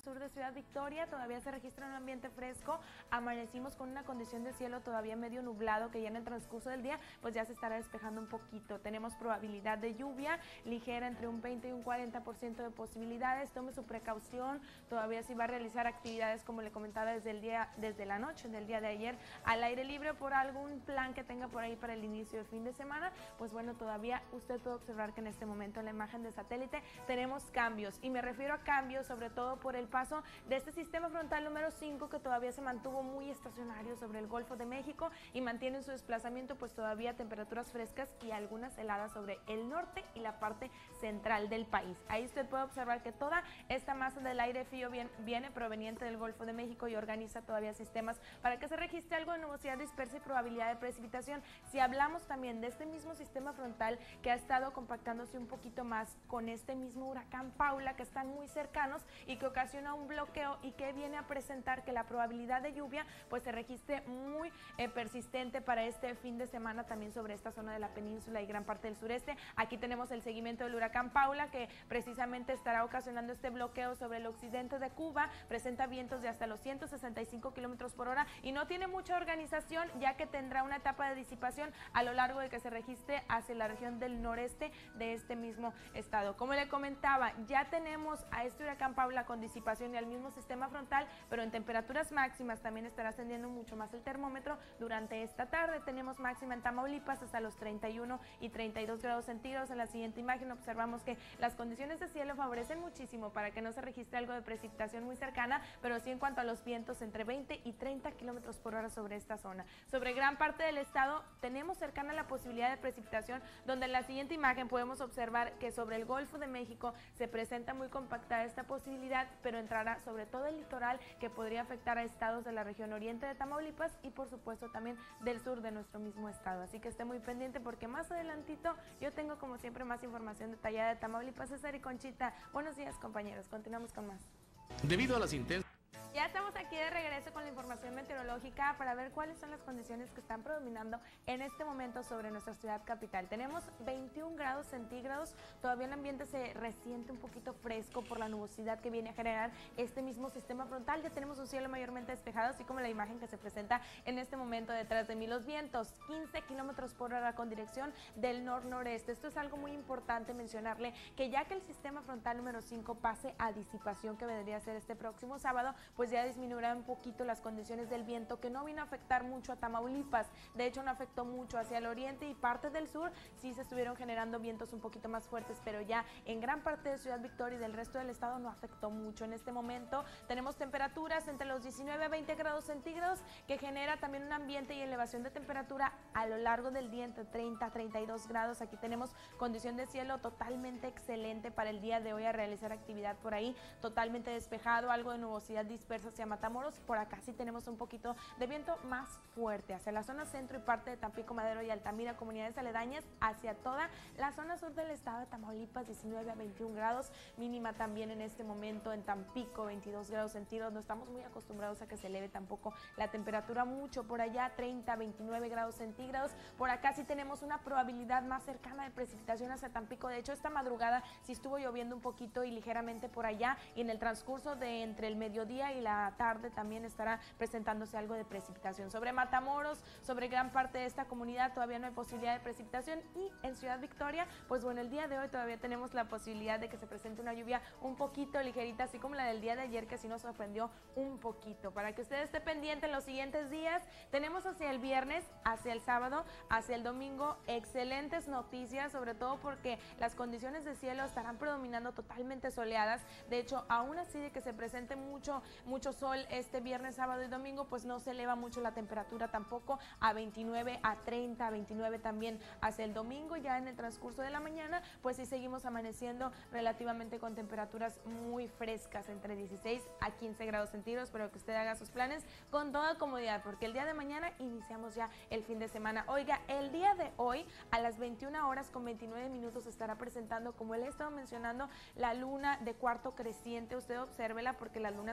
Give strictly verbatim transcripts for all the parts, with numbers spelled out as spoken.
sur de Ciudad Victoria todavía se registra un ambiente fresco, amanecimos con una condición de cielo todavía medio nublado que ya en el transcurso del día pues ya se estará despejando un poquito. Tenemos probabilidad de lluvia ligera entre un veinte y un cuarenta por ciento de posibilidades. Tome su precaución, todavía si va a realizar actividades como le comentaba desde el día, desde la noche del día de ayer al aire libre por algún plan que tenga por ahí para el inicio de fin de semana, pues bueno, todavía usted puede observar que en este momento en la imagen de satélite tenemos cambios, y me refiero a cambios sobre todo por el paso de este sistema frontal número cinco que todavía se mantuvo muy estacionario sobre el Golfo de México y mantiene en su desplazamiento pues todavía temperaturas frescas y algunas heladas sobre el norte y la parte central del país. Ahí usted puede observar que toda esta masa del aire frío viene, viene proveniente del Golfo de México y organiza todavía sistemas para que se registre algo de nubosidad dispersa y probabilidad de precipitación. Si hablamos también de este mismo sistema frontal que ha estado compactándose un poquito más con este mismo huracán Paula, que están muy cercanos y que ocasiona un bloqueo y que viene a presentar que la probabilidad de lluvia pues se registre muy eh, persistente para este fin de semana también sobre esta zona de la península y gran parte del sureste. Aquí tenemos el seguimiento del huracán Paula, que precisamente estará ocasionando este bloqueo sobre el occidente de Cuba, presenta vientos de hasta los ciento sesenta y cinco kilómetros por hora y no tiene mucha organización, ya que tendrá una etapa de disipación a lo largo de que se registre hacia la región del noreste de este mismo estado. Como le comentaba, ya tenemos a este huracán Paula con disipación y al mismo sistema frontal, pero en temperaturas máximas también estará ascendiendo mucho más el termómetro durante esta tarde. Tenemos máxima en Tamaulipas hasta los treinta y uno y treinta y dos grados centígrados. En la siguiente imagen observamos que las condiciones de cielo favorecen muchísimo para que no se registre algo de precipitación muy cercana, pero sí en cuanto a los vientos entre veinte y treinta kilómetros por hora sobre esta zona. Sobre gran parte del estado tenemos cercana la posibilidad de precipitación, donde en la siguiente imagen podemos observar que sobre el Golfo de México se presenta muy compactada esta posibilidad, pero entrará sobre todo el litoral, que podría afectar a estados de la región oriente de Tamaulipas y por supuesto también del sur de nuestro mismo estado. Así que esté muy pendiente porque más adelantito yo tengo como siempre más información detallada de Tamaulipas. César y Conchita, buenos días compañeros, continuamos con más. Debido a las intensas... Ya estamos aquí de regreso con la información meteorológica para ver cuáles son las condiciones que están predominando en este momento sobre nuestra ciudad capital. Tenemos veintiún grados centígrados, todavía el ambiente se resiente un poquito fresco por la nubosidad que viene a generar este mismo sistema frontal. Ya tenemos un cielo mayormente despejado, así como la imagen que se presenta en este momento detrás de mí. Los vientos, quince kilómetros por hora con dirección del nor-noreste. Esto es algo muy importante mencionarle, que ya que el sistema frontal número cinco pase a disipación, que vendría a ser este próximo sábado, pues ya disminuirán un poquito las condiciones del viento, que no vino a afectar mucho a Tamaulipas. De hecho no afectó mucho hacia el oriente y parte del sur. Sí se estuvieron generando vientos un poquito más fuertes, pero ya en gran parte de Ciudad Victoria y del resto del estado no afectó mucho. En este momento tenemos temperaturas entre los diecinueve a veinte grados centígrados, que genera también un ambiente y elevación de temperatura a lo largo del día entre treinta a treinta y dos grados. Aquí tenemos condición de cielo totalmente excelente para el día de hoy, a realizar actividad por ahí, totalmente despejado, algo de nubosidad dispersa hacia Matamoros. Por acá sí tenemos un poquito de viento más fuerte hacia la zona centro y parte de Tampico, Madero y Altamira, comunidades aledañas, hacia toda la zona sur del estado de Tamaulipas, diecinueve a veintiún grados, mínima también en este momento en Tampico, veintidós grados centígrados. No estamos muy acostumbrados a que se eleve tampoco la temperatura mucho por allá, treinta a veintinueve grados centígrados. Por acá sí tenemos una probabilidad más cercana de precipitación hacia Tampico. De hecho, esta madrugada sí estuvo lloviendo un poquito y ligeramente por allá, y en el transcurso de entre el mediodía y la tarde también estará presentándose algo de precipitación. Sobre Matamoros, sobre gran parte de esta comunidad todavía no hay posibilidad de precipitación, y en Ciudad Victoria, pues bueno, el día de hoy todavía tenemos la posibilidad de que se presente una lluvia un poquito ligerita, así como la del día de ayer, que sí nos sorprendió un poquito. Para que usted esté pendiente en los siguientes días, tenemos hacia el viernes, hacia el sábado, hacia el domingo, excelentes noticias, sobre todo porque las condiciones de cielo estarán predominando totalmente soleadas. De hecho, aún así de que se presente mucho, mucho sol este viernes, sábado y domingo, pues no se eleva mucho la temperatura tampoco, a veintinueve, a treinta, a veintinueve también hacia el domingo. Ya en el transcurso de la mañana, pues sí seguimos amaneciendo relativamente con temperaturas muy frescas, entre dieciséis a quince grados centígrados, pero que usted haga sus planes con toda comodidad, porque el día de mañana iniciamos ya el fin de semana. Oiga, el día de hoy a las veintiuna horas con veintinueve minutos estará presentando, como le he estado mencionando, la luna de cuarto creciente. Usted obsérvela porque las lunas, como le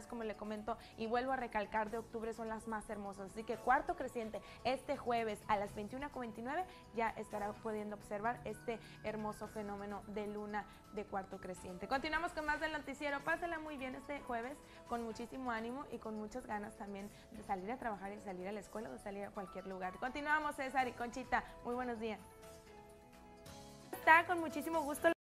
comento y vuelvo a recalcar, de octubre son las más hermosas. Así que cuarto creciente, este jueves a las veintiuna con veintinueve ya estará pudiendo observar este hermoso fenómeno de luna de cuarto creciente. Continuamos con más del noticiero. Pásala muy bien este jueves, con muchísimo ánimo y con muchas ganas también de salir a trabajar y salir a la escuela o de salir a cualquier lugar. Continuamos, César y Conchita. Muy buenos días. Está con muchísimo gusto.